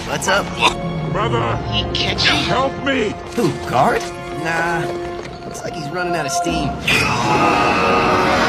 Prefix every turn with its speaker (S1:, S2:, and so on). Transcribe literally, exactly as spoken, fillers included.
S1: What's up?
S2: Brother,
S1: He catch you?
S2: help me!
S1: Who, guard? Nah. Looks like he's running out of steam.